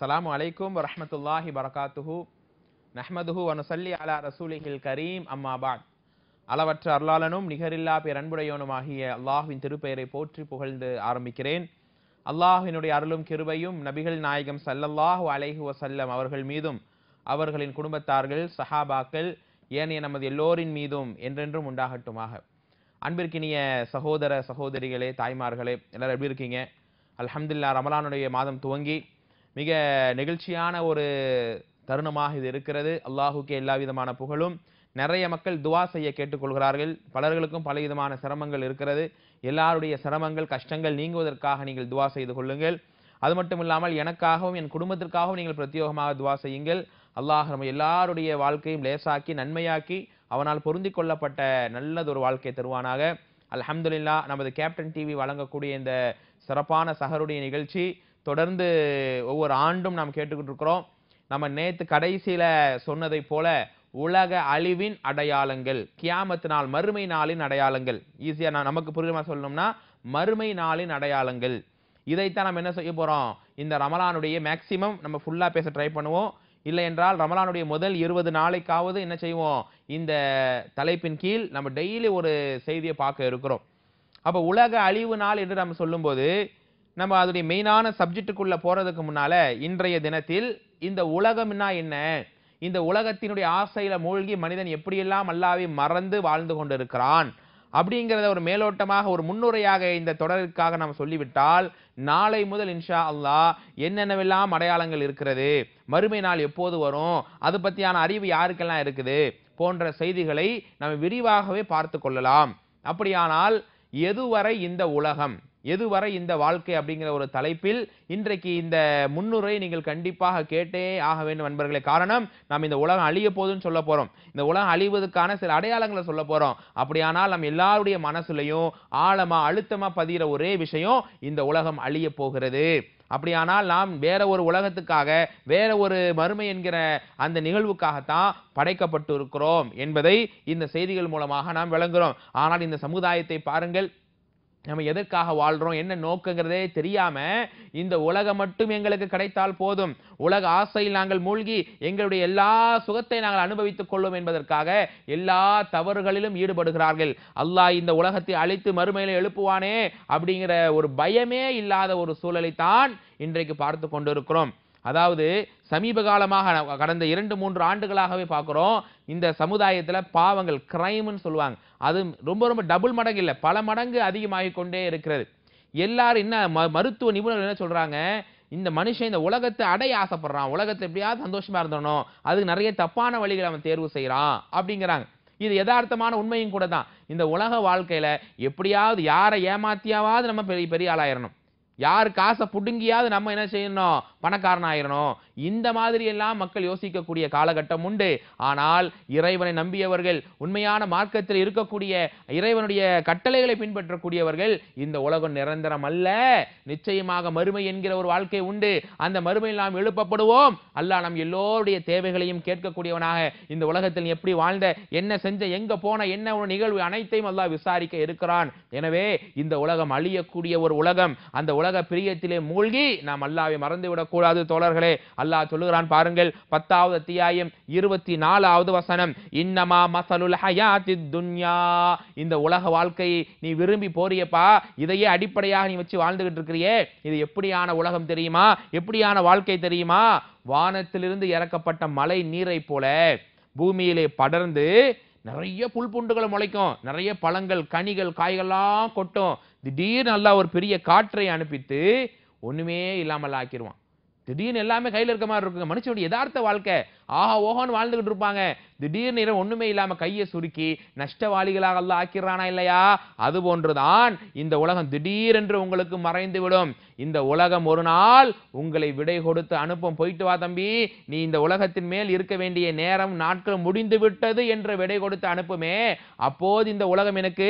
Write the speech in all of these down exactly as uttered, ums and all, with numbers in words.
அஸ்ஸலாமு அலைக்கும் வரஹ்மத்துல்லாஹி வரகாத்துஹு நஹ்மதுஹு வ நுஸல்லி அலா ரசூலிஹில் கரீம் அம்மா பஅத். அளவற்ற அருளாளனும் நிகரில்லா பேரன்புடையோனுமாகிய அல்லாஹ்வின் திருப்பெயரை போற்றி புகழ்ந்து ஆரம்பிக்கிறேன். அல்லாஹ்வினுடைய அருளும் கிருபையும் நபிகள் நாயகம் ஸல்லல்லாஹு அலைஹி வஸல்லம் அவர்கள் மீதும் அவர்களின் குடும்பத்தார்கள் சஹாபாக்கள் ஏனைய நமது எல்லோரின் மீதும் என்றென்றும் உண்டாகட்டுமாக. அன்பிற்கினிய சகோதர சகோதரிகளே, தாய்மார்களே, எல்லாரும் எப்படி இருக்கீங்க? அல்ஹம்துலில்லாஹ், ரமலானுடைய மாதம் துவங்கி மிக நெகிழ்ச்சியான ஒரு தருணமாக இது இருக்கிறது. அல்லாஹுக்கு எல்லா விதமான புகழும். நிறைய மக்கள் துவா செய்ய கேட்டுக்கொள்கிறார்கள். பலர்களுக்கும் பல விதமான சிரமங்கள் இருக்கிறது. எல்லாருடைய சிரமங்கள் கஷ்டங்கள் நீங்குவதற்காக நீங்கள் துவா செய்து கொள்ளுங்கள். அது மட்டும் இல்லாமல் எனக்காகவும் என் குடும்பத்திற்காகவும் நீங்கள் பிரத்யேகமாக துவா செய்யுங்கள். அல்லாஹ் நம்ம எல்லாருடைய வாழ்க்கையும் லேசாக்கி நன்மையாக்கி அவனால் பொருந்தி கொள்ளப்பட்ட நல்லதொரு வாழ்க்கை தருவானாக. அல்ஹம்துலில்லாஹ், நமது கேப்டன் டிவி வழங்கக்கூடிய இந்த சிறப்பான சஹருடைய நிகழ்ச்சி தொடர்ந்து ஒவ்வொரு ஆண்டும் நாம் கேட்டுக்கிட்டு இருக்கிறோம். நம்ம நேத்து கடைசியில சொன்னதை போல உலக அழிவின் அடையாளங்கள், கியாமத் நாள், மறுமை நாளின் அடையாளங்கள், ஈஸியா நான் நமக்கு புரியுமா சொல்லணும்னா மறுமை நாளின் அடையாளங்கள். இதைத்தான் நம்ம என்ன செய்ய போறோம், இந்த ரமலானுடைய மேக்சிமம் நம்ம ஃபுல்லா பேச ட்ரை பண்ணுவோம். இல்லை என்றால் ரமலானுடைய முதல் இருபது நாளைக்காவது என்ன செய்வோம், இந்த தலைப்பின் கீழ் நம்ம டெய்லி ஒரு செய்தியை பார்க்க இருக்கிறோம். அப்ப உலக அழிவு நாள் என்று நம்ம சொல்லும்போது நம்ம அதோடைய மெயினான சப்ஜெக்டுக்குள்ள போறதுக்கு முன்னால இன்றைய தினத்தில் இந்த உலகம்னா என்ன, இந்த உலகத்தினுடைய ஆசையில மூழ்கி மனிதன் எப்படியெல்லாம் அல்லாஹ்வை மறந்து வாழ்ந்து கொண்டிருக்கிறான் அப்படிங்கிறத ஒரு மேலோட்டமாக ஒரு முன்னுரையாக இந்த தொடருக்காக நாம் சொல்லிவிட்டால், நாளை முதல் இன்ஷா அல்லாஹ் என்னென்னவெல்லாம் அடையாளங்கள் இருக்கிறது, மறுமை நாள் எப்போது வரும், அது பற்றியான அறிவு யாருக்கெல்லாம் இருக்குது போன்ற செய்திகளை நம்ம விரிவாகவே பார்த்து கொள்ளலாம். அப்படியானால் எதுவரை இந்த உலகம், எதுவரை இந்த வாழ்க்கை அப்படிங்கிற ஒரு தலைப்பில் இன்றைக்கு இந்த முன்னுரை நீங்கள் கண்டிப்பாக கேட்டே ஆக வேண்டும் நண்பர்களே. காரணம், நாம் இந்த உலகம் அழிய போதுன்னு சொல்ல போறோம். இந்த உலகம் அழிவதற்கான சில அடையாளங்களை சொல்ல போறோம். அப்படியானால் நம்ம எல்லாருடைய மனசுலையும் ஆழமா அழுத்தமா பதிகிற ஒரே விஷயம், இந்த உலகம் அழிய போகிறது. அப்படியானால் நாம் வேற ஒரு உலகத்துக்காக, வேற ஒரு மறுமை என்கிற அந்த நிகழ்வுக்காகத்தான் படைக்கப்பட்டு இருக்கிறோம் என்பதை இந்த செய்திகள் மூலமாக நாம் விளங்குகிறோம். ஆனால் இந்த சமுதாயத்தை பாருங்கள், நம்ம எதற்காக வாழ்றோம், என்ன நோக்கங்கிறதே தெரியாம இந்த உலகம் மட்டும் எங்களுக்கு கிடைத்தால் போதும், உலக ஆசையில் நாங்கள் மூழ்கி எங்களுடைய எல்லா சுகத்தை நாங்கள் அனுபவித்துக் கொள்ளும் என்பதற்காக எல்லா தவறுகளிலும் ஈடுபடுகிறார்கள். அல்லாஹ் இந்த உலகத்தை அழித்து மறுமையில எழுப்புவானே அப்படிங்கிற ஒரு பயமே இல்லாத ஒரு சூழலை தான் இன்றைக்கு பார்த்து கொண்டிருக்கிறோம். அதாவது சமீப காலமாக கடந்த இரண்டு மூன்று ஆண்டுகளாகவே பார்க்கிறோம், இந்த சமுதாயத்துல பாவங்கள், கிரைம்னு சொல்லுவாங்க, அது ரொம்ப ரொம்ப டபுள் மடங்கு இல்லை, பல மடங்கு அதிகமாகி கொண்டே இருக்கிறது. எல்லாரும் என்ன மருத்துவ நிபுணர்கள் என்ன சொல்றாங்க, இந்த மனுஷன் இந்த உலகத்தை அடைய ஆசைப்படுறான், உலகத்தை எப்படியாவது சந்தோஷமா இருந்தணும், அதுக்கு நிறைய தப்பான வழிகளை அவன் தேர்வு செய்யறான் அப்படிங்கிறாங்க. இது யதார்த்தமான உண்மையும் கூட தான். இந்த உலக வாழ்க்கையில எப்படியாவது யாரை ஏமாத்தியாவது நம்ம பெரிய பெரிய ஆளாயிரணும், யாரு காசை புடுங்கியாவது நம்ம என்ன செய்யணும், பணக்காரன் ஆயிரணும், இந்த மாதிரி எல்லாம் மக்கள் யோசிக்கக்கூடிய காலகட்டம் உண்டு. ஆனால் இறைவனை நம்பியவர்கள், உண்மையான மார்க்கத்தில் இருக்கக்கூடிய இறைவனுடைய கட்டளைகளை பின்பற்றக்கூடியவர்கள், இந்த உலகம் நிரந்தரம் அல்ல, நிச்சயமாக மறுமை என்கிற ஒரு வாழ்க்கை உண்டு, அந்த மறுமையில் நாம் எழுப்பப்படுவோம், அல்லாஹ் நம் எல்லோருடைய தேவைகளையும் கேட்கக்கூடியவனாக, இந்த உலகத்தில் எப்படி வாழ்ந்த, என்ன செஞ்ச, எங்க போன, என்ன ஒரு நிகழ்வு அனைத்தையும் அல்லாஹ் விசாரிக்க இருக்கிறான். எனவே இந்த உலகம் அழியக்கூடிய ஒரு உலகம், அந்த உலக பிரியத்திலே மூழ்கி நாம் அல்லாஹ்வை மறந்து விடக்கூடாது தோழர்களே. அல்லாஹ் சொல்லுகிறான் பாருங்கள், பத்தாவது அத்தியாயம் இருபத்தி நாலாவது வசனம், இன்னமா மஸலுல் ஹயாத்தித் துன்யா, இந்த உலக வாழ்க்கையை நீ விரும்பி போறியப்பா, இதையே அடிப்படையாக நீ வச்சு வாழ்ந்துகிட்டு இருக்கிறியே, இது எப்படியான உலகம் தெரியுமா, எப்படியான வாழ்க்கை தெரியுமா, வானத்திலிருந்து இறக்கப்பட்ட மழை நீரை போல பூமியிலே படர்ந்து நிறைய புல் பூண்டுகளை முளைக்கும், நிறைய பழங்கள் கனிகள் காய்கள்லாம் கொட்டும், திடீர்னு நல்லா ஒரு பெரிய காற்றை அனுப்பிட்டு ஒண்ணுமே இல்லாமல் ஆக்கிடுவான். திடீர்னு எல்லாமே கையில் இருக்க மாதிரி இருக்குங்க. மனுஷனுடைய யதார்த்த வாழ்க்கை, ஆஹா ஓஹோன்னு வாழ்ந்துகிட்டு இருப்பாங்க, திடீர்னு ஒண்ணுமே இல்லாம கையை சுருக்கி நஷ்டவாளிகளாக அல்லாஹ் ஆக்கிறானா இல்லையா, அது போன்றுதான் இந்த உலகம் திடீரென்று உங்களுக்கு மறைந்து விடும். இந்த உலகம் ஒரு நாள் உங்களை விடை கொடுத்து அனுப்பும், போயிட்டு வா தம்பி, நீ இந்த உலகத்தின் மேல் இருக்க வேண்டிய நேரம் நாட்கள் முடிந்து விட்டது என்று விடை கொடுத்து அனுப்புமே, அப்போது இந்த உலகம் எனக்கு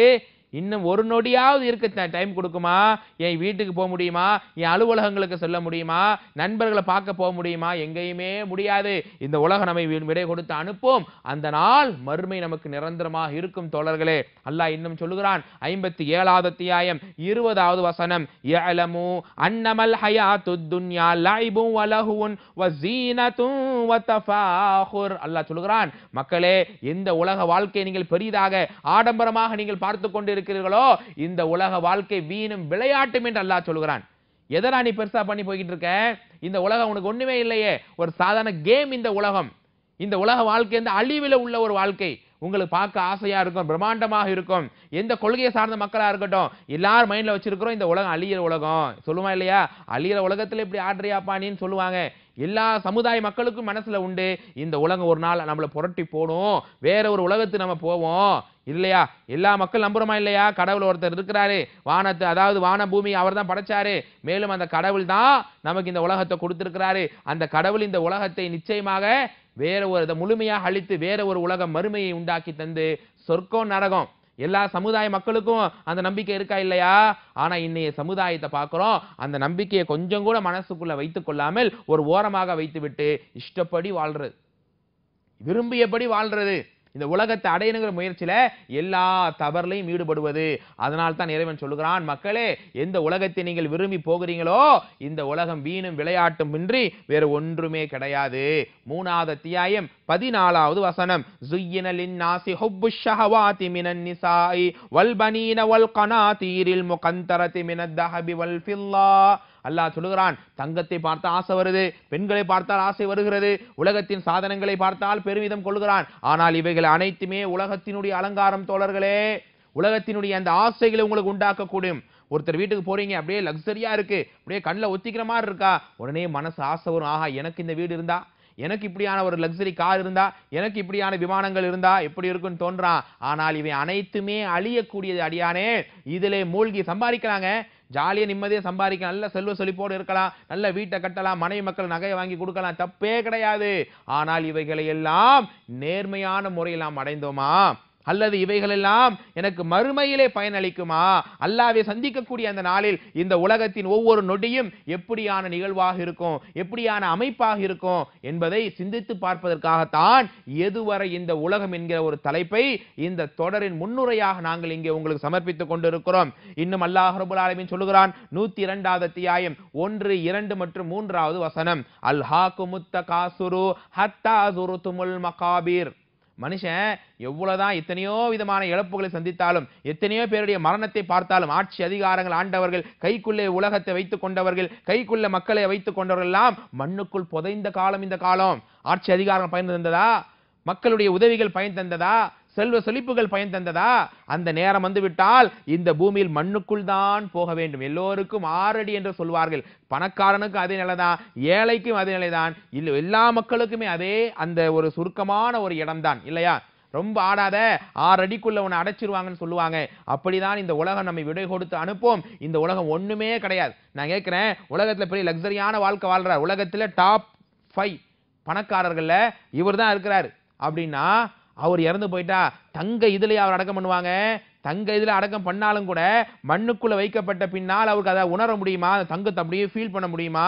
இன்னும் ஒரு நொடியாவது இருக்க டைம் கொடுக்குமா? என் வீட்டுக்கு போக முடியுமா? என் அலுவலகங்களுக்கு செல்ல முடியுமா? நண்பர்களை பார்க்க போக முடியுமா? எங்கேயுமே முடியாது. இந்த உலகம் நம்மை விடை கொடுத்து அனுப்பும். அந்த நாள் மறுமை நமக்கு நிரந்தரமாக இருக்கும் தோழர்களே. அல்லாஹ் இன்னும் சொல்லுகிறான் ஐம்பத்தி ஏழாவது அத்தியாயம் இருபதாவது வசனம், யஅலமு அன்னமல் ஹயாத்துத் துன்யா லைபுன் வ லஹுன் வ ஸீனத்துன் வ தஃபாஹுர். அல்லாஹ் சொல்லுகிறான், மக்களே, இந்த உலக வாழ்க்கையை நீங்கள் பெரிதாக ஆடம்பரமாக நீங்கள் பார்த்து கொண்டு இருக்கிறீர்களோ, இந்த உலக வாழ்க்கை வீணும் விளையாட்டும் என்று அல்லாஹ் சொல்கிறான். எதனா நீ பெருசா பண்ணி போய்கிட்டு இருக்க? இந்த உலகம் உனக்கு ஒண்ணுமே இல்லையே, ஒரு சாதாரண கேம் இந்த உலகம். இந்த உலக வாழ்க்கை இந்த அழிவில் உள்ள ஒரு வாழ்க்கை. உங்களுக்கு பார்க்க ஆசையா இருக்கும், பிரம்மாண்டமாக இருக்கும். எந்த கொள்கையை சார்ந்த மக்களா இருக்கட்டும், எல்லாரும் மைண்ட்ல வச்சிருக்கிறோம் இந்த உலகம் அழியிற உலகம். சொல்லுவா இல்லையா? அழியிற உலகத்துல இப்படி ஆடுறியாப்பானின்னு சொல்லுவாங்க. எல்லா சமுதாய மக்களுக்கும் மனசுல உண்டு, இந்த உலகம் ஒரு நாள் நம்மளை புரட்டி போடும், வேற ஒரு உலகத்துக்கு நம்ம போவோம் இல்லையா? எல்லா மக்கள் நம்புறோமா இல்லையா? கடவுள் ஒருத்தர் இருக்கிறாரு, வானத்தை அதாவது வான பூமி அவர் தான் படைச்சாரு. மேலும் அந்த கடவுள் தான் நமக்கு இந்த உலகத்தை கொடுத்திருக்கிறாரு. அந்த கடவுள் இந்த உலகத்தை நிச்சயமாக வேற ஒரு முழுமையாக அழித்து வேற ஒரு உலக மறுமையை உண்டாக்கி தந்து சொர்க்கம் நரகம் எல்லா சமுதாய மக்களுக்கும் அந்த நம்பிக்கை இருக்கா இல்லையா? ஆனா இன்னைய சமுதாயத்தை பார்க்கிறோம், அந்த நம்பிக்கையை கொஞ்சம் கூட மனசுக்குள்ள வைத்துக் கொள்ளாமல் ஒரு ஓரமாக வைத்துவிட்டு இஷ்டப்படி வாழ்றது, விரும்பியபடி வாழ்றது, இந்த உலகத்தை அடையணுங்கிற முயற்சியில எல்லா தவறுலையும் ஈடுபடுவது. அதனால் தான் இறைவன் சொல்லுகிறான், மக்களே, எந்த உலகத்தை நீங்கள் விரும்பி போகிறீங்களோ இந்த உலகம் வீணும் விளையாட்டும் இன்றி வேற ஒன்றுமே கிடையாது. மூணாவது அத்தியாயம் பதினாலாவது வசனம், ஸுய்யின லின்னாஸி ஹுப்புஷ் ஷஹவாதி மினன் நிசாஇ வல் பனீன வல் கனாதீரில் முகந்தரதி மினத் தஹபி வல் ஃபில்லா. அல்லாஹ் சொல்லுகிறான், தங்கத்தை பார்த்து ஆசை வருது, பெண்களை பார்த்தால் ஆசை வருகிறது, உலகத்தின் சாதனங்களை பார்த்தால் பெருமிதம் கொள்கிறான். ஆனால் இவைகள் அனைத்துமே உலகத்தினுடைய அலங்காரம் தோழர்களே. உலகத்தினுடைய அந்த ஆசைகளை உங்களுக்கு உண்டாக்கக்கூடும். ஒருத்தர் வீட்டுக்கு போறீங்க, அப்படியே லக்ஸரியா இருக்கு, அப்படியே கண்ணில் ஒத்திக்கிற மாதிரி இருக்கா, உடனே மனசு ஆசை வரும், ஆஹா எனக்கு இந்த வீடு இருந்தா, எனக்கு இப்படியான ஒரு லக்ஸரி கார் இருந்தா, எனக்கு இப்படியான விமானங்கள் இருந்தா எப்படி இருக்குன்னு தோன்றான். ஆனால் இவை அனைத்துமே அழியக்கூடியது அடியானே. இதிலே மூழ்கி சம்பாதிக்கிறாங்க, ஜாலியா நிம்மதியா சம்பாதிக்கலாம், நல்ல செல்வ செழிப்போடு இருக்கலாம், நல்ல வீட்டை கட்டலாம், மனைவி மக்கள் நகையை வாங்கி கொடுக்கலாம், தப்பே கிடையாது. ஆனால் இவைகளை எல்லாம் நேர்மையான முறையில் நாம் அடைந்தோமா, அல்லது இவைகளெல்லாம் எனக்கு மறுமையிலே பயனளிக்குமா? அல்லாஹ்வை சந்திக்கக்கூடிய அந்த நாளில் இந்த உலகத்தின் ஒவ்வொரு நொடியும் எப்படியான நிகழ்வாக இருக்கும், எப்படியான அமைப்பாக இருக்கும் என்பதை சிந்தித்து பார்ப்பதற்காகத்தான் எதுவரை இந்த உலகம் என்கிற ஒரு தலைப்பை இந்த தொடரின் முன்னுரையாக நாங்கள் இங்கே உங்களுக்கு சமர்ப்பித்துக் கொண்டிருக்கிறோம். இன்னும் அல்லாஹ் ரப்பல் ஆலமீன் சொல்லுகிறான், நூத்தி இரண்டாவது அத்தியாயம் ஒன்று இரண்டு மற்றும் மூன்றாவது வசனம், அல்ஹாகுமுத் தகாசுரு ஹத்தா ஸுருதுமுல் மகாபீர். மனுஷன் எவ்வளவுதான் எத்தனையோ விதமான இழப்புகளை சந்தித்தாலும், எத்தனையோ பேருடைய மரணத்தை பார்த்தாலும், ஆட்சி அதிகாரங்கள் ஆண்டவர்கள், கைக்குள்ளே உலகத்தை வைத்துக் கொண்டவர்கள், கைக்குள்ள மக்களை வைத்துக் கொண்டவர்கள் எல்லாம் மண்ணுக்குள் புதைந்த காலம் இந்த காலம். ஆட்சி அதிகாரம் பயன் தந்ததா? மக்களுடைய உதவிகள் பயன் தந்ததா? செல்வ செழிப்புகள் பயன் தந்ததா? அந்த நேரம் வந்து விட்டால் இந்த பூமியில் மண்ணுக்குள் தான் போக வேண்டும். எல்லோருக்கும் ஆறடி என்று சொல்வார்கள். பணக்காரனுக்கும் அதே நிலைதான், ஏழைக்கும் அதே நிலைதான், இல்ல எல்லா மக்களுக்குமே அதே அந்த ஒரு சுருக்கமான ஒரு இடம்தான் இல்லையா? ரொம்ப ஆடாத, ஆறு அடிக்குள்ள உன்னை அடைச்சிருவாங்கன்னு சொல்லுவாங்க. அப்படிதான் இந்த உலகம் நம்மை விடை கொடுத்து அனுப்போம். இந்த உலகம் ஒண்ணுமே கிடையாது. நான் கேட்கிறேன், உலகத்துல பெரிய லக்ஸரியான வாழ்க்கை வாழ்றார், உலகத்துல டாப் ஃபைவ் பணக்காரர்கள்ல இவர் தான் இருக்கிறாரு அப்படின்னா, அவர் இறந்து போயிட்டா தங்க இதுலயே அவர் அடக்கம் பண்ணுவாங்க? தங்க இதுல அடக்கம் பண்ணாலும் கூட மண்ணுக்குள்ள வைக்கப்பட்ட பின்னால் அவருக்கு அதை உணர முடியுமா? தங்கத்தை அப்படியே ஃபீல் பண்ண முடியுமா?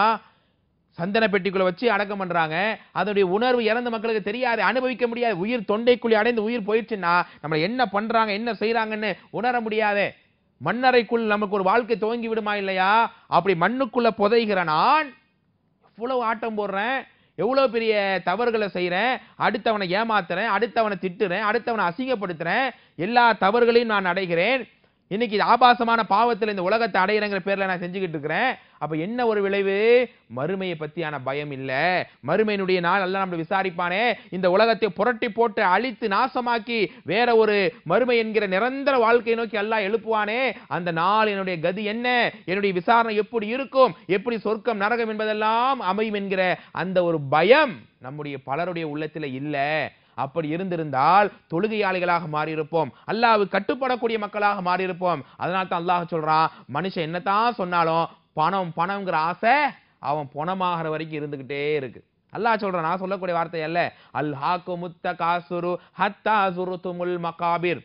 சந்தன பெட்டிக்குள்ள வச்சு அடக்கம் பண்றாங்க, அதனுடைய உணர்வு இறந்த மக்களுக்கு தெரியாது, அனுபவிக்க முடியாது. உயிர் தொண்டைக்குள்ளே அடைந்து உயிர் போயிடுச்சுன்னா நம்ம என்ன பண்றாங்க என்ன செய்யறாங்கன்னு உணர முடியாது. மண்ணறைக்குள் நமக்கு ஒரு வாழ்க்கை துவங்கி விடுமா இல்லையா? அப்படி மண்ணுக்குள்ள புதைகிற நான் எவ்வளவு ஆட்டம் போடுறேன், எவ்வளவு பெரிய தவறுகளை செய்யறேன், அடுத்தவனை ஏமாத்துறேன், அடுத்தவனை திட்டுறேன், அடுத்தவனை அசிங்கப்படுத்துறேன், எல்லா தவறுகளையும் நான் அடைகிறேன். இன்னைக்கு ஆபாசமான பாவத்தில் இந்த உலகத்தை அடையிறங்கிற பேர்ல நான் செஞ்சுக்கிட்டு இருக்கிறேன். அப்ப என்ன ஒரு விளைவு? மறுமையை பத்தியான பயம் இல்ல. மறுமையினுடைய நாள் அல்லாஹ் நம்மளை விசாரிப்பானே, இந்த உலகத்தை புரட்டி போட்டு அழித்து நாசமாக்கி வேற ஒரு மறுமை என்கிற நிரந்தர வாழ்க்கையை நோக்கி அல்லாஹ் எழுப்புவானே, அந்த நாள் என்னுடைய கதி என்ன, என்னுடைய விசாரணை எப்படி இருக்கும், எப்படி சொர்க்கம் நரகம் என்பதெல்லாம் அமையும் என்கிற அந்த ஒரு பயம் நம்முடைய பலருடைய உள்ளத்துல இல்ல. அப்படி இருந்திருந்தால் தொழுகையாளிகளாக மாறியிருப்போம், அல்லாஹ்வுக்கு கட்டுப்படக்கூடிய மக்களாக மாறியிருப்போம். அதனால தான் அல்லாஹ் சொல்றான், மனுஷன் என்னதான் சொன்னாலும் பணம் பணம்ங்கிற ஆசை அவன் பணமாகிற வரைக்கும் இருந்துகிட்டே இருக்கு. அல்லாஹ் சொல்றான், நான் சொல்லக்கூடிய வார்த்தை அல்ல. அல்ஹாகுமுத் தகாசுரு ஹத்தா ஸுருதுமுல் மகாபீர்.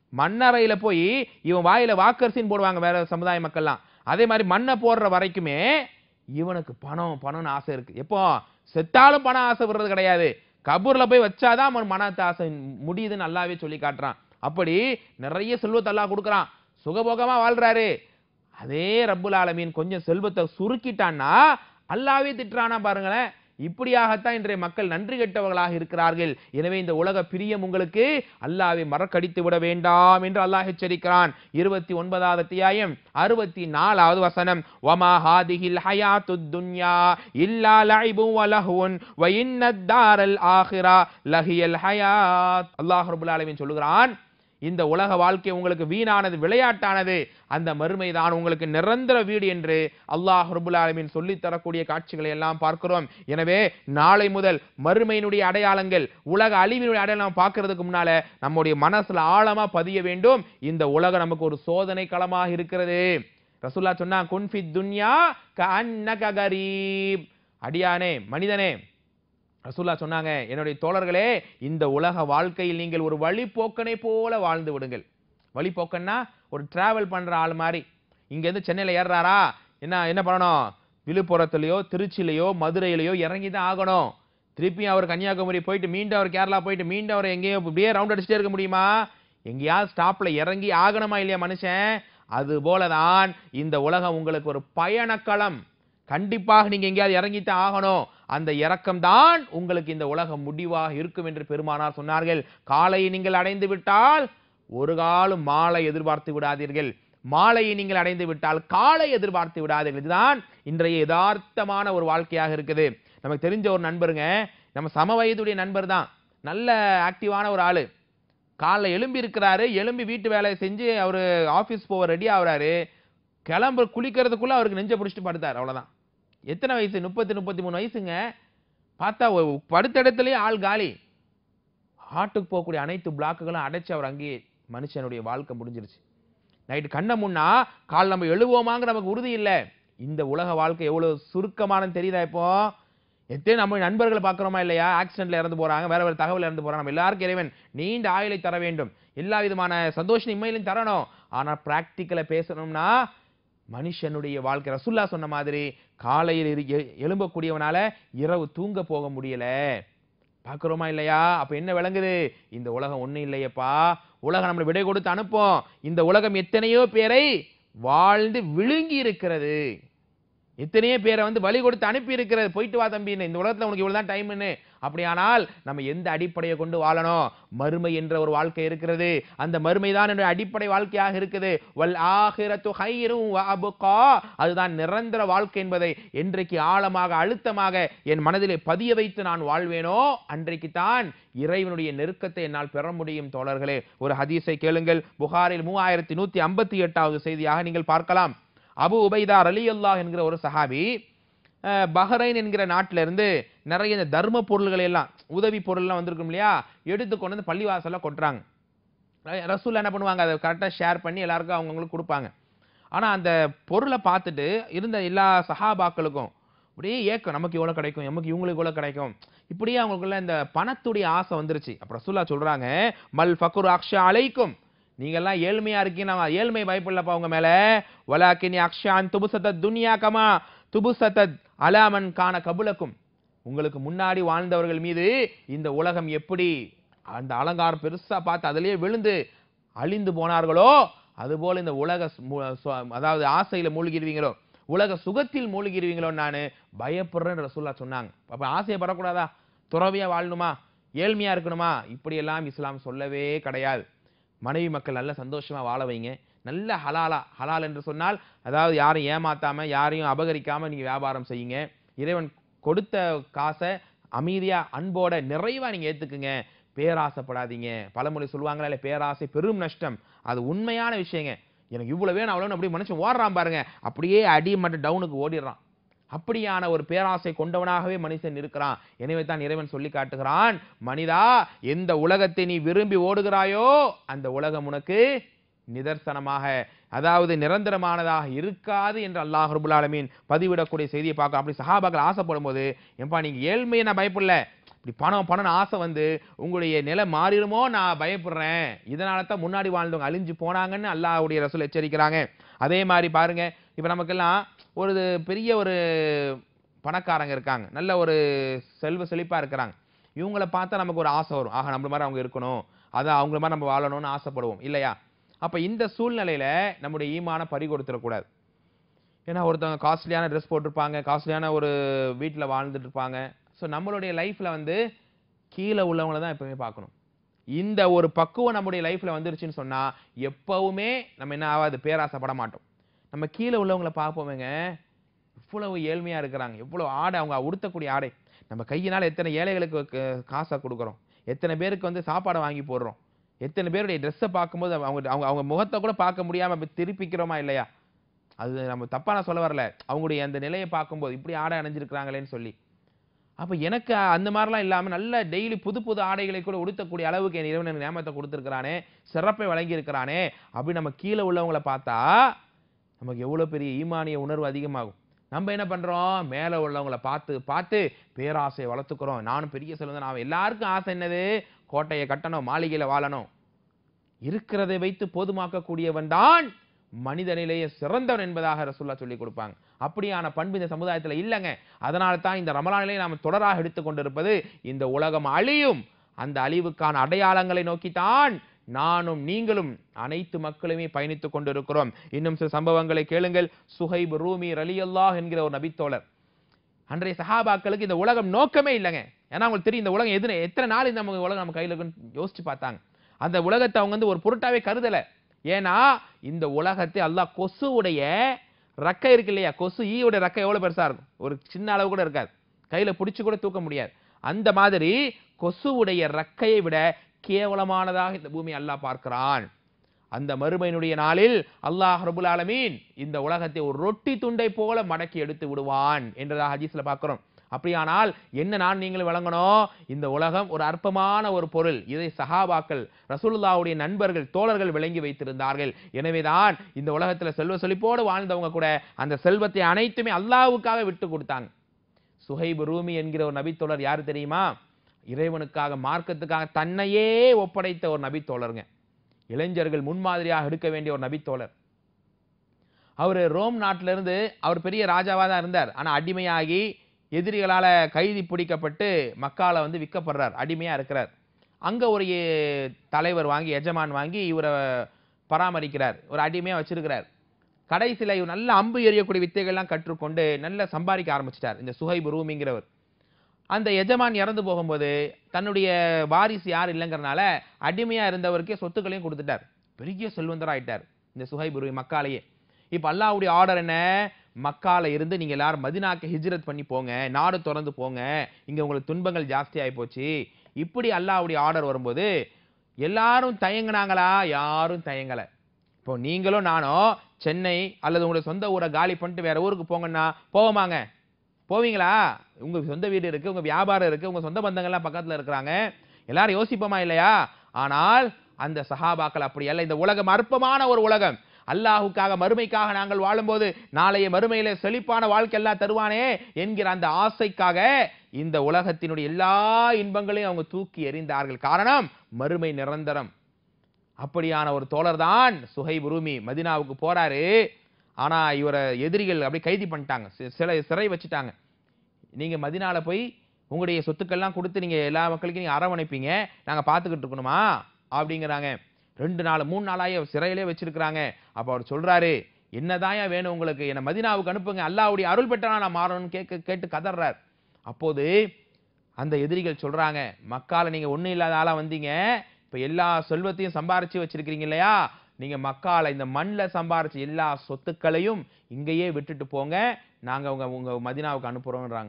மண்ணறையில போய் இவன் வாயில வாக்கரிசின்னு போடுவாங்க வேற சமுதாய மக்கள்லாம். அதே மாதிரி மண்ணை போடுற வரைக்குமே இவனுக்கு பணம் பணம்னு ஆசை இருக்கு. எப்போ செத்தாலும் பணம் ஆசை விடுறது கிடையாது. கபூர்ல போய் வச்சாதான் அவன் மனத்த ஆசை முடியுதுன்னு நல்லாவே சொல்லி காட்டுறான். அப்படி நிறைய செல்வத்தை அல்லாஹ் கொடுக்குறான், சுகபோகமா வாழ்றாரு. அதே ரப்புல் ஆலமீன் கொஞ்சம் செல்வத்தை சுருக்கிட்டான்னா அல்லாஹ்வே திட்டுறானா பாருங்களேன். இப்படியாகத்தான் இன்றைய மக்கள் நன்றி கெட்டவர்களாக இருக்கிறார்கள். எனவே இந்த உலக பிரியம் உங்களுக்கு அல்லாஹ்வை மறக்கடித்து விட வேண்டாம் என்று அல்லாஹ் எச்சரிக்கிறான். இருபத்தி ஒன்பதாவது அத்தியாயம் அறுபத்தி நாலாவது வசனம், வமா ஹாதிஹில் ஹயாத்துத் துன்யா இல்லா லஐபு வ லஹ்வுன் வ இன்னத் தாரல் ஆகிரா லஹியல் ஹயாத். அல்லாஹ் ரப்பல் ஆலமீன் சொல்லுகிறான், இந்த உலக வாழ்க்கை உங்களுக்கு வீணானது, விளையாட்டானது, அந்த மறுமைதான் உங்களுக்கு நிரந்தர வீடு என்று அல்லாஹ் ரப்பல் ஆலமீன் சொல்லி தரக்கூடிய காட்சிகளை எல்லாம் பார்க்கிறோம். எனவே நாளை முதல் மறுமையினுடைய அடையாளங்கள், உலக அழிவினுடைய அடையாளம் பார்க்கிறதுக்கு முன்னால நம்முடைய மனசுல ஆழமா பதிய வேண்டும். இந்த உலகம் நமக்கு ஒரு சோதனை களமாக இருக்கிறது. ரசூலுல்லாஹ் சொன்னாங்க, குன் ஃபித் துன்யா கஅன்னக கரீப். அடியானே, மனிதனே, ரசூலுல்லாஹ் சொன்னாங்க, என்னுடைய தோழர்களே, இந்த உலக வாழ்க்கையில் நீங்கள் ஒரு வழிபோக்கனை போல வாழ்ந்து விடுங்கள். வழிபோக்கன்னா ஒரு டிராவல் பண்ற ஆள் மாதிரி. இங்க இருந்து சென்னையில ஏறாரா, என்ன என்ன பண்ணணும், விழுப்புரத்திலேயோ திருச்சியிலையோ மதுரையிலையோ இறங்கி தான் ஆகணும். திருப்பி அவர் கன்னியாகுமரி போயிட்டு மீண்டும் அவர் கேரளா போயிட்டு மீண்டும் அவர் எங்கேயோ இப்படியே ரவுண்ட் அடிச்சுட்டே இருக்க முடியுமா? எங்கேயாவது ஸ்டாப்ல இறங்கி ஆகணுமா இல்லையா மனுஷன்? அது போலதான் இந்த உலகம் உங்களுக்கு ஒரு பயணக்களம். கண்டிப்பாக நீங்க எங்கேயாவது இறங்கித்தான் ஆகணும். அந்த இறக்கம் தான் உங்களுக்கு இந்த உலகம் முடிவாக இருக்கும் என்று பெருமானார் சொன்னார்கள். காலையை நீங்கள் அடைந்து விட்டால் ஒரு காலம் மாலை எதிர்பார்த்து விடாதீர்கள், மாலையை நீங்கள் அடைந்து விட்டால் காலை எதிர்பார்த்து விடாதீர்கள். இதுதான் இன்றைய யதார்த்தமான ஒரு வாழ்க்கையாக இருக்குது. நமக்கு தெரிஞ்ச ஒரு நண்பருங்க, நம்ம சம வயதுடைய நண்பர் தான், நல்ல ஆக்டிவான ஒரு ஆளு. காலைல எழும்பி இருக்கிறாரு, எழும்பி வீட்டு வேலையை செஞ்சு அவரு ஆபீஸ் போக ரெடி ஆகுறாரு. கிளம்பு குளிக்கிறதுக்குள்ள அவருக்கு நெஞ்ச பிடிச்சிட்டு படுத்தார். அவ்வளவுதான். எத்தனை வயசு? முப்பத்தி முப்பத்தி மூணு வயசுங்க. பார்த்தா படுத்த இடத்துலயே ஆள் காலி. ஹார்ட்டுக்கு போகக்கூடிய அனைத்து பிளாக்குகளும் அடைச்சு அவர் அங்கேயே மனுஷனுடைய வாழ்க்கை முடிஞ்சிருச்சு. நைட்டு கண்ண முன்னா கால் நம்ம எழுவோமாங்க நமக்கு உறுதி இல்லை. இந்த உலக வாழ்க்கை எவ்வளவு சுருக்கமானு தெரியுதா? இப்போ எத்தனை நம்ம நண்பர்களை பார்க்கிறோமா இல்லையா? ஆக்சிடென்ட்ல இறந்து போறாங்க, வேற வேற தகவல் இறந்து போறாங்க. நம்ம எல்லாருக்கும் இறைவன் நீண்ட ஆயுளை தர வேண்டும், எல்லா விதமான சந்தோஷ இம்மையிலும் தரணும். ஆனா பிராக்டிக்கலா பேசணும்னா மனுஷனுடைய வாழ்க்கை, ரசூலுல்லாஹ் சொன்ன மாதிரி காலையில் எழும்பக்கூடியவனால இரவு தூங்க போக முடியல. பார்க்கிறோமா இல்லையா? அப்ப என்ன விளங்குது? இந்த உலகம் ஒண்ணும் இல்லையப்பா. உலகம் நம்மளை விடை கொடுத்து அனுப்போம். இந்த உலகம் எத்தனையோ பேரை வாழ்ந்து விழுங்கி இருக்கிறது, எத்தனையோ பேரை வந்து பலி கொடுத்து அனுப்பி இருக்கிறது. போயிட்டு வா தம்பின்னு, இந்த உலகத்துல உனக்கு இவ்வளவுதான் டைம்னு. அப்படியானால் நம்ம எந்த அடிப்படையை கொண்டு வாழணும்? மறுமை என்ற ஒரு வாழ்க்கை இருக்கிறது. அந்த மறுமை தான் என்னுடைய அடிப்படை வாழ்க்கையாக இருக்குது. வல் ஆகிரத்து ஹைரும் வ அப்கா, அதுதான் நிரந்தர வாழ்க்கை என்பதை என்றைக்கு ஆழமாக அழுத்தமாக என் மனதிலே பதிய வைத்து நான் வாழ்வேனோ அன்றைக்கு தான் இறைவனுடைய நெருக்கத்தை என்னால் பெற முடியும். தோழர்களே, ஒரு ஹதீஸை கேளுங்கள். புகாரில் மூவாயிரத்தி நூத்தி ஐம்பத்தி எட்டாவது செய்தியாக நீங்கள் பார்க்கலாம். அபு உபைதா ரலியல்லாஹு என்கிற ஒரு சஹாபி பஹ்ரைன் என்கிற நாட்டில இருந்து நிறைய இந்த தர்ம பொருள்களை எல்லாம், உதவி பொருள்லாம் வந்திருக்கும் இல்லையா, எடுத்து கொண்டு வந்து பள்ளிவாசல்ல கொட்டுறாங்க. ரசூல் என்ன பண்ணுவாங்க, அதை கரெக்டா ஷேர் பண்ணி எல்லாருக்கும் அவங்களுக்கு கொடுப்பாங்க. ஆனா அந்த பொருளை பார்த்துட்டு இருந்த எல்லா சஹாபாக்களுக்கும் அப்படியே ஏக்கம், நமக்கு இவ்வளவு கிடைக்கும், நமக்கு இவங்களுக்கு இவ்வளவு கிடைக்கும், இப்படியே அவங்களுக்குள்ள இந்த பணத்துடைய ஆசை வந்துருச்சு. அப்ப ரசூலுல்லாஹ் சொல்றாங்க, மல் ஃபக்ரு அக்ஷா அலைக்கும், நீங்க எல்லாம் ஏழ்மையா இருக்கீங்க, நான் ஏழ்மை பயப்படலப்பா உங்க மேல. வலாக்கினி அக்ஷான் துபுசத்தத் துன்யா கமா துபுசத்தத் அலாமன் கான கபுலக்கும், உங்களுக்கு முன்னாடி வாழ்ந்தவர்கள் மீது இந்த உலகம் எப்படி அந்த அலங்காரம் பெருசா பார்த்து அதிலேயே விழுந்து அழிந்து போனார்களோ அதுபோல இந்த உலக அதாவது ஆசையில மூழ்கிடுவீங்களோ, உலக சுகத்தில் மூழ்கிடுவீங்களோ நான் பயப்படுறேன்னு ரசூலுல்லாஹ் சொன்னாங்க. அப்ப ஆசையை படக்கூடாதா? துறவியா வாழணுமா? ஏழ்மையா இருக்கணுமா? இப்படி எல்லாம் இஸ்லாம் சொல்லவே கிடையாது. மனைவி மக்கள் நல்ல சந்தோஷமா வாழ வைங்க, நல்ல ஹலாலா. ஹலால் என்று சொன்னால் அதாவது யாரையும் ஏமாத்தாம யாரையும் அபகரிக்காம நீங்க வியாபாரம் செய்யுங்க. இறைவன் கொடுத்த காசை அமைதியா அன்போட நிறைவா நீங்க ஏத்துக்குங்க. பேராசைப்படாதீங்க. பழமொழி சொல்லுவாங்களா இல்ல, பேராசை பெரும் நஷ்டம். அது உண்மையான விஷயங்க. எனக்கு இவ்வளவு வேணும் அவ்வளவு அப்படி மனுஷன் ஓடுறான் பாருங்க, அப்படியே அடி மட்டும் டவுனுக்கு ஓடிடுறான். அப்படியான ஒரு பேராசை கொண்டவனாகவே மனுஷன் இருக்கிறான். எனவே தான் இறைவன் சொல்லி காட்டுகிறான், மனிதா, எந்த உலகத்தை நீ விரும்பி ஓடுகிறாயோ அந்த உலகம் உனக்கு நிதர்சனமாக, அதாவது நிரந்தரமானதாக இருக்காது என்று அல்லாஹ் ரப்பல் ஆலமீன் பதிவிடக்கூடிய செய்தியை பார்க்க. அப்படி சஹாபாக்கள் ஆசைப்படும் போது, ஏன்பா நீங்க ஏழ்மையை நான் பயப்படல, இப்படி பணம் பணம் ஆசை வந்து உங்களுடைய நிலை மாறிடுமோ நான் பயப்படுறேன், இதனால தான் முன்னாடி வாழ்ந்தவங்க அழிஞ்சு போனாங்கன்னு அல்லாஹ்வுடைய ரசூல் எச்சரிக்கிறாங்க. அதே மாதிரி பாருங்க, இப்ப நமக்கெல்லாம் ஒரு பெரிய ஒரு பணக்காரங்க இருக்காங்க, நல்ல ஒரு செல்வ செழிப்பா இருக்கிறாங்க. இவங்களை பார்த்தா நமக்கு ஒரு ஆசை வரும், ஆக நம்மள மாதிரி அவங்க இருக்கணும், அதான் அவங்கள மாதிரி நம்ம வாழணும்னு ஆசைப்படுவோம் இல்லையா? அப்ப இந்த சூழ்நிலையில நம்முடைய ஈமான பறி கொடுத்துடக்கூடாது. ஏன்னா ஒருத்தவங்க காஸ்ட்லியான ட்ரெஸ் போட்டிருப்பாங்க, காஸ்ட்லியான ஒரு வீட்டில் வாழ்ந்துட்டு இருப்பாங்க. ஸோ நம்மளுடைய லைஃப்ல வந்து கீழே உள்ளவங்களை தான் எப்பவுமே பார்க்கணும். இந்த ஒரு பக்குவம் நம்முடைய லைஃப்ல வந்துருச்சுன்னு சொன்னா எப்பவுமே நம்ம என்ன ஆகாது, பேராசைப்பட மாட்டோம். நம்ம கீழே உள்ளவங்களை பார்ப்போமேங்க, இவ்வளவு ஏழ்மையா இருக்கிறாங்க, எவ்வளவு ஆடை, அவங்க உடுத்தக்கூடிய ஆடை, நம்ம கையினால் எத்தனை ஏழைகளுக்கு காசை கொடுக்குறோம், எத்தனை பேருக்கு வந்து சாப்பாடை வாங்கி போடுறோம், எத்தனை பேருடைய ட்ரெஸ்ஸை பார்க்கும்போது அவங்க அவங்க அவங்க முகத்தை கூட பார்க்க முடியாம திருப்பிக்கிறோமா இல்லையா? அது நம்ம தப்பா நான் சொல்ல வரல, அவங்களுடைய அந்த நிலையை பார்க்கும்போது இப்படி ஆடை அணிஞ்சிருக்கிறாங்களேன்னு சொல்லி. அப்ப எனக்கு அந்த மாதிரிலாம் இல்லாம நல்ல டெய்லி புது புது ஆடைகளை கூட உடுத்தக்கூடிய அளவுக்கு என் இறைவன் எனக்கு நியமத்தை கொடுத்திருக்கிறானே, சிறப்பை வழங்கி இருக்கிறானே, அப்படி நம்ம கீழே உள்ளவங்களை பார்த்தா நமக்கு எவ்வளவு பெரிய ஈமானிய உணர்வு அதிகமாகும். நம்ம என்ன பண்றோம், மேல உள்ளவங்களை பார்த்து பார்த்து பேராசையை வளர்த்துக்கிறோம். நானும் பெரிய செல்வந்தன், நான் எல்லாருக்கும் ஆசை என்னது, கோட்டையை கட்டணும், மாளிகையில வாழணும். இருக்கிறதை வைத்து போதுமாக்கக்கூடியவன் தான் மனிதனிலேயே சிறந்தவன் என்பதாக ரசூலுல்லாஹ் சொல்லி கொடுப்பாங்க. அப்படியான பண்பு இந்த சமுதாயத்தில் இல்லைங்க. அதனால தான் இந்த ரமலானிலே நாம் தொடராக எடுத்துக் கொண்டிருப்பது, இந்த உலகம் அழியும், அந்த அழிவுக்கான அடையாளங்களை நோக்கித்தான் நானும் நீங்களும் அனைத்து மக்களுமே பயணித்துக் கொண்டிருக்கிறோம். இன்னும் சில சம்பவங்களை கேளுங்கள். சுஹைப் ரூமி ரலியல்லாஹு என்கிற ஒரு நபித்தோழர், அன்றைய சஹாபாக்களுக்கு இந்த உலகம் நோக்கமே இல்லைங்க. ஏன்னா அவங்களுக்கு தெரியும் இந்த உலகம் எது, எத்தனை நாள் இந்த உலகம் நம்ம கையில் இருக்குன்னு யோசிச்சு பார்த்தாங்க. அந்த உலகத்தை அவங்க வந்து ஒரு பொருட்டாவே கருதல. ஏன்னா இந்த உலகத்தை அல்லாஹ் கொசுவுடைய ரக்கை இருக்கு இல்லையா, கொசு ஈயோட ரக்கை எவ்வளவு பெருசா இருக்கும், ஒரு சின்ன அளவு கூட இருக்காது, கையில பிடிச்சு கூட தூக்க முடியாது. அந்த மாதிரி கொசுவுடைய ரக்கையை விட கேவலமானதாக இந்த பூமி அல்லாஹ் பார்க்கிறான். அந்த மறுமையினுடைய நாளில் அல்லாஹ் ரப்பல் ஆலமீன் இந்த உலகத்தை ஒரு ரொட்டி துண்டை போல மடக்கி எடுத்து விடுவான் என்றதாக ஹதீஸ்ல பார்க்கிறோம். அப்படியானால் என்ன நான் நீங்களும் வழங்கணும், இந்த உலகம் ஒரு அற்பமான ஒரு பொருள், இதை சஹாபாக்கள் ரசூலுல்லாஹ்வுடைய நண்பர்கள் தோழர்கள் விளங்கி வைத்திருந்தார்கள். எனவேதான் இந்த உலகத்துல செல்வ செழிப்போடு வாழ்ந்தவங்க கூட அந்த செல்வத்தை அனைத்துமே அல்லாஹ்வுக்காக விட்டு கொடுத்தாங்க. சுஹைப் ரூமி என்கிற ஒரு நபித்தோழர் யாரு தெரியுமா, இறைவனுக்காக மார்க்கத்துக்காக தன்னையே ஒப்படைத்த ஒரு நபித்தோழருங்க. இளைஞர்கள் முன்மாதிரியாக எடுக்க வேண்டிய ஒரு நபித்தோழர். அவர் ரோம் நாட்டில இருந்து, அவர் பெரிய ராஜாவா தான் இருந்தார், ஆனா அடிமையாகி எதிரிகளால கைதி பிடிக்கப்பட்டு மக்கால வந்து விற்கப்படுறார், அடிமையா இருக்கிறார். அங்க ஒரு தலைவர் வாங்கி, எஜமான் வாங்கி இவரை பராமரிக்கிறார், ஒரு அடிமையா வச்சிருக்கிறார். கடைசியில இவர் நல்ல அம்பு எறியக்கூடிய வித்தைகள்லாம் கற்றுக்கொண்டு நல்ல சம்பாதிக்க ஆரம்பிச்சிட்டார் இந்த சுஹைப் ரூமிங்கிறவர். அந்த எஜமான் இறந்து போகும்போது தன்னுடைய வாரிசு யார் இல்லைங்கிறனால அடிமையா இருந்தவருக்கே சொத்துக்களையும் கொடுத்துட்டார், பெரிய செல்வந்தராயிட்டார் இந்த சுஹைப் ரூமி மக்காலேயே. இப்ப அல்லாஹ்வுடைய ஆர்டர் என்ன, மக்கால இருந்து நீங்க எல்லாரும் மதீனாக்கு ஹிஜ்ரத் பண்ணி போங்க, நாடு திறந்து போங்க, இங்க உங்களுக்கு துன்பங்கள் ஜாஸ்தி ஆகி போச்சு. இப்படி அல்லாஹ்வுடைய ஆர்டர் வரும்போது எல்லாரும் தயங்கினாங்களா, யாரும் தயங்கல. இப்போ நீங்களும் நானும் சென்னை அல்லது உங்களுடைய சொந்த ஊரை காலி பண்ணிட்டு வேற ஊருக்கு போங்கன்னா போவோமாங்க, போவீங்களா? உங்க சொந்த வீடு இருக்கு, உங்க வியாபாரம் இருக்கு, உங்க சொந்த பந்தங்கள்லாம் பக்கத்துல இருக்கிறாங்க, எல்லாரும் யோசிப்போமா இல்லையா? ஆனால் அந்த சஹாபாக்கள் அப்படி அல்ல. இந்த உலகம் அற்பமான ஒரு உலகம், அல்லாஹுக்காக மறுமைக்காக நாங்கள் வாழும்போது நாளைய மறுமையில செழிப்பான வாழ்க்கை எல்லாம் தருவானே என்கிற அந்த ஆசைக்காக இந்த உலகத்தினுடைய எல்லா இன்பங்களையும் அவங்க தூக்கி எறிந்தார்கள். காரணம் மறுமை நிரந்தரம். அப்படியான ஒரு தோழர் தான் சுஹைப் ரூமி. மதீனாவுக்கு போறாரு, ஆனா இவரை எதிரிகள் அப்படி கைது பண்ணிட்டாங்க, சிறை சிறை வச்சுட்டாங்க. நீங்க மதீனால போய் உங்களுடைய சொத்துக்கள்லாம் கொடுத்து நீங்க எல்லா மக்களுக்கும் நீங்க அரவணைப்பீங்க, நாங்க பார்த்துக்கிட்டு இருக்கணுமா அப்படிங்கிறாங்க. ரெண்டு நாள் மூணு நாளாய சிறையிலே வச்சிருக்கிறாங்க. அப்ப அவர் சொல்றாரு, என்னதான் வேணும் உங்களுக்கு, என்ன மதீனாவுக்கு அனுப்புங்க, அல்லாஹ்வுடைய அருள் பெற்றனா நான் மாறணும்னு கேட்க கேட்டு கதறார். அப்போது அந்த எதிரிகள் சொல்றாங்க, மக்கால நீங்க ஒண்ணு இல்லாத ஆளா வந்தீங்க, இப்ப எல்லா செல்வத்தையும் சம்பாரிச்சு வச்சிருக்கீங்க இல்லையா, நீங்க மக்கால இந்த மண்ணில் சம்பாரிச்ச எல்லா சொத்துக்களையும் இங்கேயே விட்டுட்டு போங்க, நாங்க உங்க உங்க மதீனாவுக்கு அனுப்புறோம்ன்றாங்க.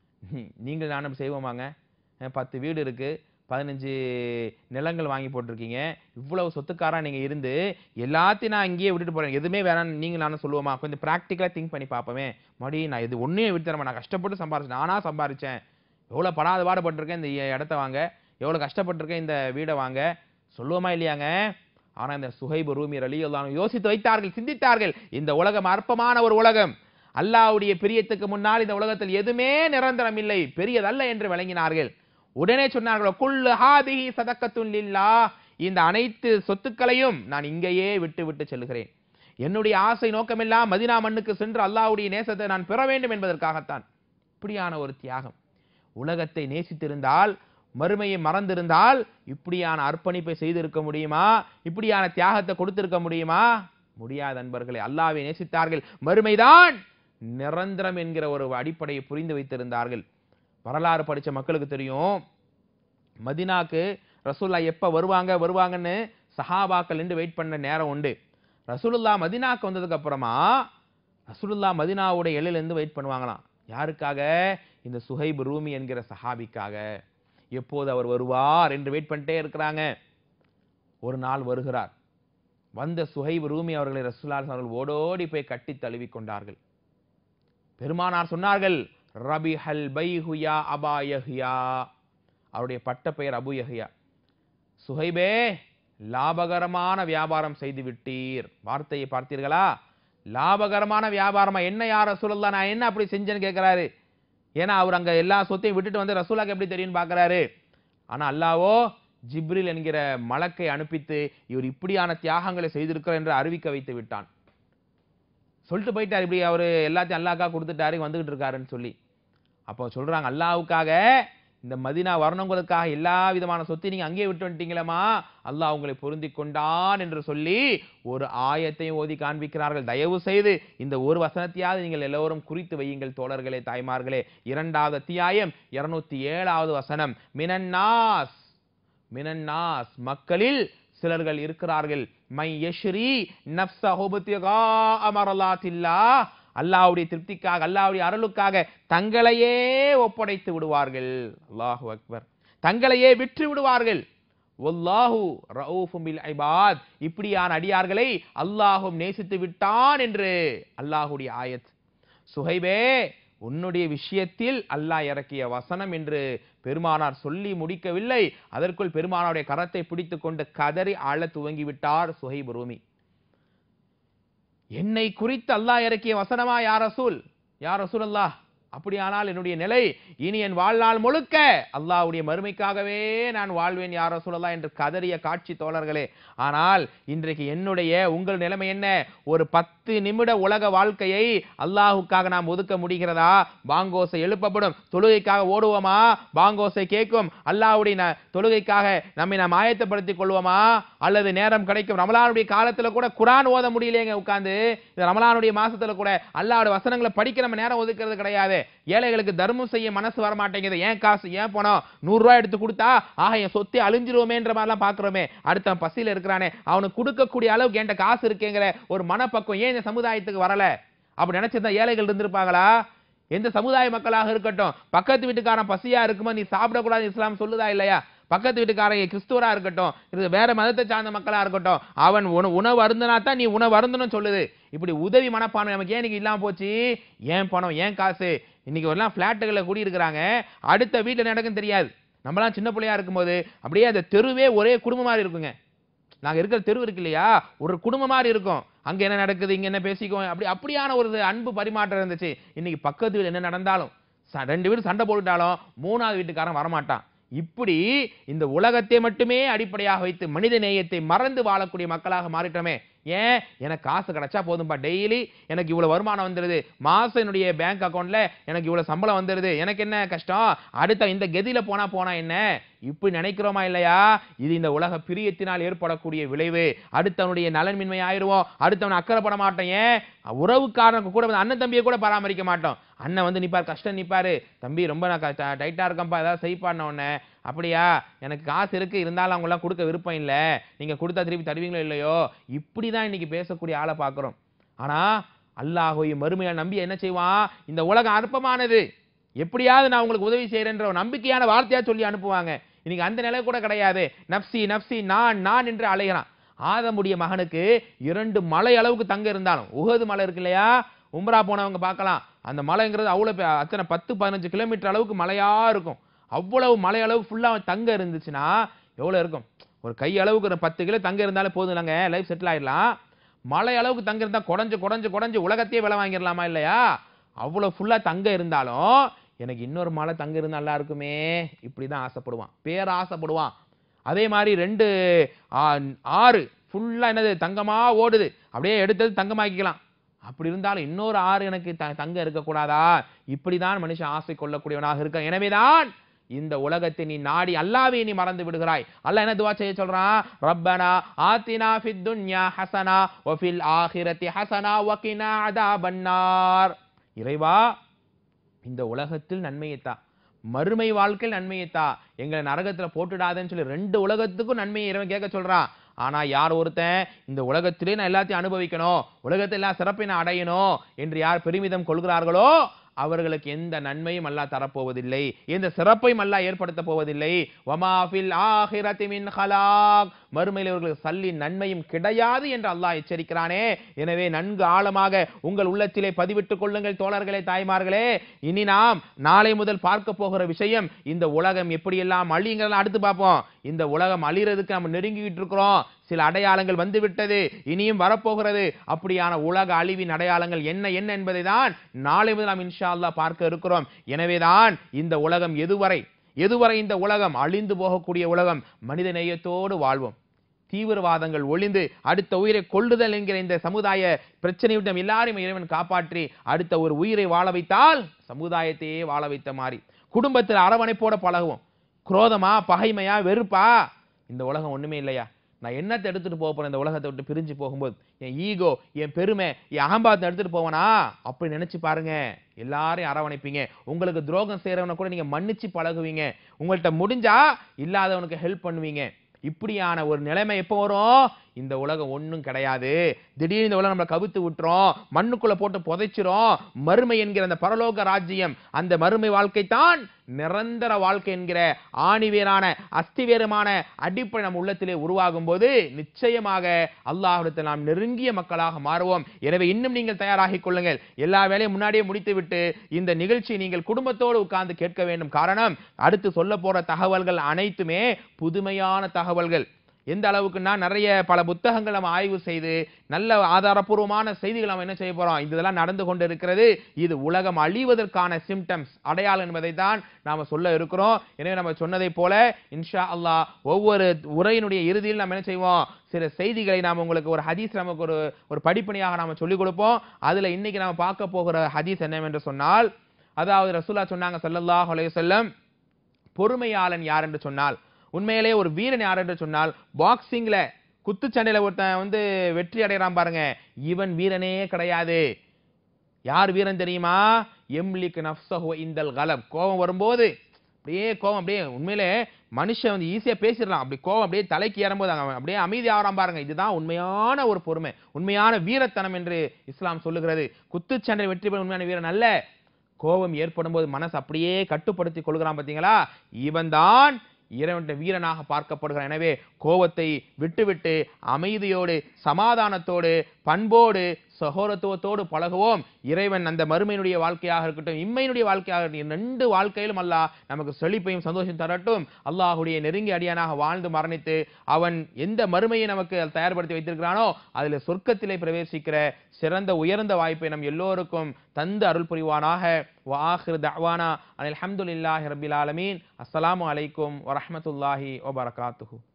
நீங்கள் நானும் செய்வோமாங்க? பத்து வீடு இருக்கு, பதினஞ்சு நிலங்கள் வாங்கி போட்டிருக்கீங்க, இவ்வளவு சொத்துக்காரா நீங்க இருந்து எல்லாத்தையும் நான் இங்கேயே விட்டுட்டு போறேன், எதுவுமே வேணாம் நீங்க நானும் சொல்லுவோமா? கொஞ்சம் பிராக்டிக்கலா திங்க் பண்ணி பார்ப்போமே. மடி நான் இது ஒன்னையும் விட்டு தரேன், நான் கஷ்டப்பட்டு சம்பாரிச்சேன், நானா சம்பாரிச்சேன், எவ்வளவு படாத பாடுபட்டிருக்கேன் இந்த இடத்த வாங்க, எவ்வளவு கஷ்டப்பட்டிருக்கேன் இந்த வீடை வாங்க, சொல்லுவோமா இல்லையாங்க? ஆனா இந்த சுஹைப் ரூமி ரலியல்லாஹு அன்ஹு யோசித்து வைத்தார்கள், சிந்தித்தார்கள். இந்த உலகம் அற்பமான ஒரு உலகம், அல்லாஹ்வுடைய பிரியத்துக்கு முன்னால் இந்த உலகத்தில் எதுவுமே நிரந்தரம் இல்லை, பெரியதல்ல என்று விளங்கினார்கள். உடனே சொன்னார்கள், குல்லு ஹாதிஹி சதக்கத்துன் லில்லாஹ், இந்த அனைத்து சொத்துக்களையும் நான் இங்கேயே விட்டு விட்டு செல்கிறேன். என்னுடைய ஆசை நோக்கமெல்லாம் மதீனா மண்ணுக்கு சென்று அல்லாஹ்வுடைய நேசத்தை நான் பெற வேண்டும் என்பதற்காகத்தான். இப்படியான ஒரு தியாகம். உலகத்தை நேசித்திருந்தால், மறுமையை மறந்திருந்தால் இப்படியான அர்ப்பணிப்பை செய்திருக்க முடியுமா? இப்படியான தியாகத்தை கொடுத்திருக்க முடியுமா? முடியாது அன்பர்களே. அல்லாஹ்வை நேசித்தார்கள், மறுமைதான் நிரந்தரம் என்கிற ஒரு அடிப்படையை புரிந்து வைத்திருந்தார்கள். வரலாறு படிச்ச மக்களுக்கு தெரியும், மதீனாக்கு ரசூலுல்லாஹ் எப்ப வருவாங்க வருவாங்கன்னு சஹாபாக்கள் நின்று வெயிட் பண்ண நேரம் உண்டு. ரசூலுல்லாஹ் மதீனாக்கு வந்ததுக்கு அப்புறமா ரசூலுல்லாஹ் மதீனாவுடைய எல்லையிலிருந்து வெயிட் பண்ணுவாங்களாம். யாருக்காக? இந்த சுஹைப் ரூமி என்கிற சஹாபிக்காக. எப்போது அவர் வருவார் என்று வெயிட் பண்ணிட்டே இருக்கிறாங்க. ஒரு நாள் வருகிறார். வந்த சுஹைப் ரூமி அவர்களை ரசூலுல்லாஹ் அவர்கள் ஓடோடி போய் கட்டி தழுவி கொண்டார்கள். பெருமானார் சொன்னார்கள், ரபிஹல் பைஹு யா அபா யஹ்யா, அவருடைய பட்ட பெயர் அபு யஹ்யா. சுஹைபே, லாபகரமான வியாபாரம் செய்து விட்டீர். வார்த்தையை பார்த்தீர்களா? லாபகரமான வியாபாரமா? என்ன யார் ரசூலுல்லாஹ், நான் என்ன அப்படி செஞ்சேன்னு கேட்கிறாரு. ஏன்னா அவர் அங்க எல்லா சொத்தையும் விட்டுட்டு வந்து ரசூலுல்லாஹ்க்கு எப்படி தெரியும் பார்க்கறாரு. ஆனா அல்லாஹ்வோ ஜிப்ரில் என்கிற மலக்கை அனுப்பித்து இவர் இப்படியான தியாகங்களை செய்திருக்கிறார் என்று அறிவிக்க வைத்து விட்டான். சொல்லிட்டு போயிட்டார், இப்படி அவர் எல்லாத்தையும் அல்லாஹ்க்காக கொடுத்துட்டாரு, வந்துகிட்டு இருக்காருன்னு சொல்லி. அப்போ சொல்றாங்க, அல்லாஹ்வுக்காக இந்த மதீனா வரணுங்களுக்காக எல்லா விதமான சொத்தை நீங்க அங்கேயே விட்டு வந்துட்டீங்களேமா, அல்லாஹ் உங்களை பொருந்தி கொண்டான் என்று சொல்லி ஒரு ஆயத்தையும் ஓதி காண்பிக்கிறார்கள். தயவு செய்து இந்த ஒரு வசனத்தையாவது நீங்கள் எல்லோரும் குறித்து வையுங்கள் தோழர்களே, தாய்மார்களே. இரண்டாவது அத்தியாயம் இருநூத்தி ஏழாவது வசனம். மினன்னாஸ், மினன்னாஸ் மக்களில் சிலர்கள் இருக்கிறார்கள், மை யஷ்ரி நஃப்ஸஹு பித்திகா அமரலாத்தில்லாஹ், அல்லாஹ்வுடைய திருப்திக்காக அல்லாஹ்வுடைய அருளுக்காக தங்களையே ஒப்படைத்து விடுவார்கள். அல்லாஹு அக்பர். தங்களையே விற்று விடுவார்கள். வல்லாஹு ரഊஃபும் பில் இபாத், இப்படியான அடியார்களை அல்லாஹ்வும் நேசித்து விட்டான் என்று அல்லாஹ்வுடைய ஆயத். சுஹைபே, உன்னுடைய விஷயத்தில் அல்லாஹ் இறக்கிய வசனம் என்று பெருமானார் சொல்லி முடிக்கவில்லை. அதற்குள் பெருமானாருடைய கரத்தை பிடித்துக் கொண்டு கதறி ஆள துவங்கிவிட்டார் சுஹைப் ரூமி. என்னை குறித்து அல்லாஹ் இறக்கிய வசனமா யா ரசூல், யா ரசூலல்லாஹ், அப்படியானால் என்னுடைய நிலை இனி என் வாழ்நாள் முழுக்க அல்லாஹ்வுடைய மறுமைக்காகவே நான் வாழ்வேன் யா ரசூலல்லாஹ் என்று கதறிய காட்சி தோழர்களே. ஆனால் இன்றைக்கு என்னுடைய உங்கள் நிலைமை என்ன? ஒரு பத்து நிமிட உலக வாழ்க்கையை அல்லாஹ்வுக்காக நாம் ஒதுக்க முடிகிறதா? பாங்கோசை எழுப்பப்படும், தொழுகைக்காக ஓடுவோமா? பாங்கோசை கேட்கும், அல்லாஹ்வுடைய தொழுகைக்காக நம்மை நாம் ஆயத்தப்படுத்திக் கொள்வோமா? அல்லது நேரம் கிடைக்கும், ரமலானுடைய காலத்துல கூட குர்ஆன் ஓத முடியலையேங்க உட்கார்ந்து, இந்த ரமலானுடைய மாசத்துல கூட அல்லாஹ்வுடைய வசனங்களை படிக்க நம்ம நேரம் ஒதுக்கிறது கிடையாது. ஏழைகளுக்கு தர்மம் செய்ய மனசு வர மாட்டேங்குது. ஏன் காசு, ஏன் பணம், நூறு ரூபாய் எடுத்து கொடுத்தா ஆக என் சொத்தை அழிஞ்சிருவோமேன்ற மாதிரிலாம் பாக்குறோமே. அடுத்த பசியில இருக்கிறானே, அவனுக்கு கொடுக்கக்கூடிய அளவுக்கு என்கிட்ட காசு இருக்குங்கிற ஒரு மனப்பக்குவம் ஏன் இந்த சமுதாயத்துக்கு வரல? அப்படி நினைச்சிருந்தா ஏழைகள் இருந்திருப்பாங்களா? எந்த சமுதாய மக்களாக இருக்கட்டும், பக்கத்து வீட்டுக்காரன் பசியா இருக்குமா நீ சாப்பிடக்கூடாது இஸ்லாம் சொல்லுதா இல்லையா? பக்கத்து வீட்டுக்காரங்க கிறிஸ்துவரா இருக்கட்டும், இது வேற மதத்தை சார்ந்த மக்களா இருக்கட்டும், அவன் உணவு அருந்தினா தான் நீ உணவு அருந்தணும் சொல்லுது. இப்படி உதவி மனப்பான்மை நமக்கு ஏன் இன்னைக்கு இல்லாம போச்சு? ஏன் பணம், ஏன் காசு? இன்னைக்கு எல்லாம் பிளாட்டுகளை கூடி இருக்கிறாங்க, அடுத்த வீட்டுல நடக்குன்னு தெரியாது. நம்மளாம் சின்ன பிள்ளையா இருக்கும்போது அப்படியே அந்த தெருவே ஒரே குடும்பம் மாதிரி இருக்குங்க. நாங்க இருக்கிற தெரு இருக்கு இல்லையா, ஒரு குடும்பம் மாதிரி இருக்கும். அங்க என்ன நடக்குது, இங்க என்ன பேசிக்கோ, அப்படி அப்படியான ஒரு அன்பு பரிமாற்றம் இருந்துச்சு. இன்னைக்கு பக்கத்து வீடு என்ன நடந்தாலும், ரெண்டு வீடு சண்டை போட்டுட்டாலும் மூணாவது வீட்டுக்காரன் வரமாட்டான். இப்படி இந்த உலகத்தை மட்டுமே அடிப்படையாக வைத்து மனித நேயத்தை மறந்து வாழக்கூடிய மக்களாக மாறிட்டோமே. ஏன்? எனக்கு காசு கிடைச்சா போதும்பா, டெய்லி எனக்கு இவ்வளவு வருமானம் வந்துருது, மாசம் என்னுடைய பேங்க் அக்கௌண்ட்ல எனக்கு இவ்வளவு சம்பளம் வந்துருது, எனக்கு என்ன கஷ்டம், அடுத்த இந்த கதியில போனா போனா என்ன, இப்படி நினைக்கிறோமா இல்லையா? இது இந்த உலக பிரியத்தினால் ஏற்படக்கூடிய விளைவு. அடுத்தவனுடைய நலன்மின்மை ஆயிடுவோம், அடுத்தவன் அக்கறைப்பட மாட்டோம். ஏன்? உறவுக்காரனுக்கு கூட அண்ணன் தம்பியை கூட பராமரிக்க மாட்டோம். அண்ணன் வந்து நிப்பார், கஷ்டம் நிப்பாரு, தம்பி ரொம்ப நான் டைட்டா இருக்கம்பா, ஏதாவது செய்ப்பான உடனே, அப்படியா எனக்கு காசு இருக்கு இருந்தாலும் அவங்க எல்லாம் கொடுக்க விருப்பம் இல்லை, நீங்க கொடுத்தா திருப்பி தருவீங்களோ இல்லையோ, இப்படிதான் இன்னைக்கு பேசக்கூடிய ஆளை பார்க்கிறோம். ஆனா அல்லாஹ்வையும் மறுமையை நம்பி என்ன செய்வான்? இந்த உலகம் அற்பமானது, எப்படியாவது நான் உங்களுக்கு உதவி செய்யறேன்ற ஒரு நம்பிக்கையான வார்த்தையா சொல்லி அனுப்புவாங்க. இன்னைக்கு அந்த நிலை கூட கிடையாது. நப்சி நப்சி நான் நான் என்று அலைகிறான். ஆதமுடைய மகனுக்கு இரண்டு மலை அளவுக்கு தங்க இருந்தாலும், உஹது மலை இருக்கு இல்லையா, உம்ரா போனவங்க பார்க்கலாம், அந்த மலைங்கிறது அவ்வளவு அத்தனை பத்து பதினஞ்சு கிலோமீட்டர் அளவுக்கு மலையா இருக்கும். அவ்வளவு மலை அளவு ஃபுல்லா தங்க இருந்துச்சுன்னா எவ்வளவு இருக்கும்? ஒரு கை அளவுக்கு ஒரு பத்து கிலோ தங்கம் இருந்தாலும் போதும் இல்லைங்க, லைஃப் செட்டில் ஆயிடலாம். மலை அளவுக்கு தங்கம் இருந்தா குடஞ்சு குடஞ்சு குடஞ்சு உலகத்தையே விலை வாங்கிடலாமா இல்லையா? அவ்வளவு ஃபுல்லா தங்கம் இருந்தாலும் எனக்கு இன்னொரு மலை தங்கம் இருந்தா நல்லா இருக்குமே, இப்படிதான் ஆசைப்படுவான், பேர ஆசைப்படுவான். அதே மாதிரி ரெண்டு ஆறு ஃபுல்லா என்னது தங்கமா ஓடுது, அப்படியே எடுத்தது தங்கமாக்கிக்கலாம். அப்படி இருந்தாலும் இன்னொரு ஆறு எனக்கு தங்கம் இருக்கக்கூடாதா? இப்படிதான் மனுஷன் ஆசை கொள்ளக்கூடியவனாக இருக்க. எனவேதான் இந்த உலகத்தை நீ நாடி அல்லாஹ்வை நீ மறந்து விடுகிறாய். அல்லாஹ் என்ன துஆ செய்ய சொல்றான்? ரப்பனா ஆத்தினா ஃபித் துன்யா ஹஸனா வ ஃபில் ஆখিরাতি ஹஸனா வ கினா அஸாபன்னார். இறைவா, இந்த உலகத்தில் நன்மையைத்தா, மறுமை வாழ்க்கையில் நன்மையைத்தா, எங்களை நரகத்துல போட்டுடாதேன்னு சொல்லி ரெண்டு உலகத்துக்கும் நன்மையை இறைவன் கேட்க சொல்றான். ஆனா யார் ஒருத்தன் இந்த உலகத்திலே நான் எல்லாத்தையும் அனுபவிக்கணும், உலகத்தில் எல்லா சிறப்பை நான் அடையணும் என்று யார் பெருமிதம் கொள்கிறார்களோ அவர்களுக்கு எந்த நன்மையும் அல்லாஹ் தரப்போவதில்லை, எந்த சிறப்பையும் அல்லாஹ் ஏற்படுத்த போவதில்லை. வமா ஃபில் ஆখিরাতি மின் ஹலாக், மறுமையில் இவர்களுக்கு சல்லி நன்மையும் கிடையாது என்று அல்லாஹ் எச்சரிக்கிறானே. எனவே நன்கு ஆழமாக உங்கள் உள்ளத்திலே பதிவிட்டுக் கொள்ளுங்கள் தோழர்களே, தாய்மார்களே. இனி நாம் நாளை முதல் பார்க்க போகிற விஷயம், இந்த உலகம் எப்படியெல்லாம் அழிங்கிறதெல்லாம் அடுத்து பார்ப்போம். இந்த உலகம் அழிறதுக்கு நம்ம நெருங்கிட்டு இருக்கிறோம், சில அடையாளங்கள் வந்து விட்டது, இனியும் வரப்போகிறது. அப்படியான உலக அழிவின் அடையாளங்கள் என்ன என்ன என்பதை தான் நாளை முதல் நாம் இன்ஷா அல்லாஹ் பார்க்க இருக்கிறோம். எனவேதான் இந்த உலகம் எதுவரை எதுவரை இந்த உலகம் அழிந்து போகக்கூடிய உலகம், மனித நேயத்தோடு வாழ்வோம், தீவிரவாதங்கள் ஒளிந்து அடுத்த உயிரை கொள்ளுதல் என்கிற இந்த சமுதாய பிரச்சனையை எல்லாரையும் இறைவன் காப்பாற்றி அடுத்த ஒரு உயிரை வாழ வைத்தால் சமுதாயத்தையே வாழ வைத்த மாதிரி, குடும்பத்தில் அரவணைப்போட பழகுவோம். குரோதமா, பகைமையா, வெறுப்பா, இந்த உலகம் ஒண்ணுமே இல்லையா? நான் என்னத்தை எடுத்துட்டு போக போறேன் இந்த உலகத்தை விட்டு பிரிஞ்சு போகும்போது? என் ஈகோ, என் பெருமை, என் அகம்பாவத்தை எடுத்துட்டு போவனா? அப்படி நினைச்சு பாருங்க, எல்லாரையும் அரவணைப்பீங்க. உங்களுக்கு துரோகம் செய்யறவனை கூட நீங்க மன்னிச்சு பழகுவீங்க. உங்கள்கிட்ட முடிஞ்சா இல்லாதவனுக்கு ஹெல்ப் பண்ணுவீங்க. இப்படியான ஒரு நிலைமை எப்போ வரும்? இந்த உலகம் ஒண்ணும் கிடையாது, திடீர்னு இந்த உலகம் நம்மளை கவித்து விட்டுரும், மண்ணுக்குள்ள போட்டு புதைச்சிரும். மறுமை என்கிற அந்த பரலோக ராஜ்யம், அந்த மறுமை வாழ்க்கை தான் நிரந்தர வாழ்க்கை என்கிற ஆணிவேரான அஸ்திவேரமான அடிப்படை நம் உள்ளத்திலே உருவாகும் போது நிச்சயமாக அல்லாஹ்விடத்தில் நாம் நெருங்கிய மக்களாக மாறுவோம். எனவே இன்னும் நீங்கள் தயாராகிக் கொள்ளுங்கள். எல்லா வேலையும் முன்னாடியே முடித்து விட்டு இந்த நிகழ்ச்சியை நீங்கள் குடும்பத்தோடு உட்கார்ந்து கேட்க வேண்டும். காரணம், அடுத்து சொல்ல போற தகவல்கள் அனைத்துமே புதுமையான தகவல்கள். எந்த அளவுக்குன்னா, நிறைய பல புத்தகங்கள் நம்ம ஆய்வு செய்து நல்ல ஆதாரப்பூர்வமான செய்திகள் நம்ம என்ன செய்ய போறோம், இதெல்லாம் நடந்து கொண்டு இருக்கிறது. இது உலகம் அழிவதற்கான சிம்டம்ஸ், அடையாளம் என்பதை தான் நாம சொல்ல இருக்கிறோம். எனவே நம்ம சொன்னதை போல இன்ஷா அல்லாஹ் ஒவ்வொரு உரையினுடைய இறுதியில் நம்ம என்ன செய்வோம், சில செய்திகளை நாம் உங்களுக்கு ஒரு ஹதீஸ் நமக்கு ஒரு ஒரு படிப்பணியாக நாம சொல்லிக் கொடுப்போம். அதுல இன்னைக்கு நாம பார்க்க போகிற ஹதீஸ் என்னவென்று சொன்னால், அதாவது ரசூலுல்லாஹ் சொன்னாங்க ஸல்லல்லாஹு அலைஹி வஸல்லம், பொறுமையாளன் யார் என்று சொன்னால், உண்மையிலே ஒரு வீரன் யார் என்று சொன்னால், பாக்ஸிங்ல குத்துச்சண்டையில ஒருத்தன் வந்து வெற்றி அடைகிறான் பாருங்க, இவன் வீரனே கிடையாது. யார் வீரன் தெரியுமா? எம்லிக் நஃப்ஸஹு இந்தல் கலப், கோபம் வரும்போது அப்படியே கோபம் அப்படியே உண்மையிலே மனுஷன் வந்து ஈஸியா பேசிடலாம், அப்படி கோபம் அப்படியே தலைக்கு ஏறும்போது அப்படியே அமைதி ஆகிறான் பாருங்க. இதுதான் உண்மையான ஒரு பொறுமை, உண்மையான வீரத்தனம் என்று இஸ்லாம் சொல்லுகிறது. குத்துச்சண்டை வெற்றி பெறும் உண்மையான வீரன் அல்ல, கோபம் ஏற்படும் போது மனசு அப்படியே கட்டுப்படுத்தி கொள்கிறான் பாத்தீங்களா, இவன் தான் இறைவனுடைய வீரனாக பார்க்கப்படுகிறான். எனவே கோபத்தை விட்டுவிட்டு அமைதியோடு, சமாதானத்தோடு, பண்போடு, சகோதரத்துவத்தோடு பழகுவோம். இறைவன் அந்த மறுமையினுடைய வாழ்க்கையாக இருக்கட்டும், இம்மையினுடைய வாழ்க்கையாக இருக்கட்டும், ரெண்டு வாழ்க்கையிலும் அல்லாஹ் நமக்கு செழிப்பையும் சந்தோஷம் தரட்டும். அல்லாஹுடைய நெருங்கிய அடியானாக வாழ்ந்து மரணித்து அவன் எந்த மறுமையை நமக்கு தயார்படுத்தி வைத்திருக்கிறானோ அதில் சொர்க்கத்திலே பிரவேசிக்கிற சிறந்த உயர்ந்த வாய்ப்பை நம் எல்லோருக்கும் தந்து அருள் புரிவானாக. வஆகிரு தஅவானா அல்ஹம்துலில்லாஹி ரப்பில் ஆலமீன். அஸ்ஸலாமு அலைக்கும் வரஹ்மத்துல்லாஹி வபரகாத்துஹு.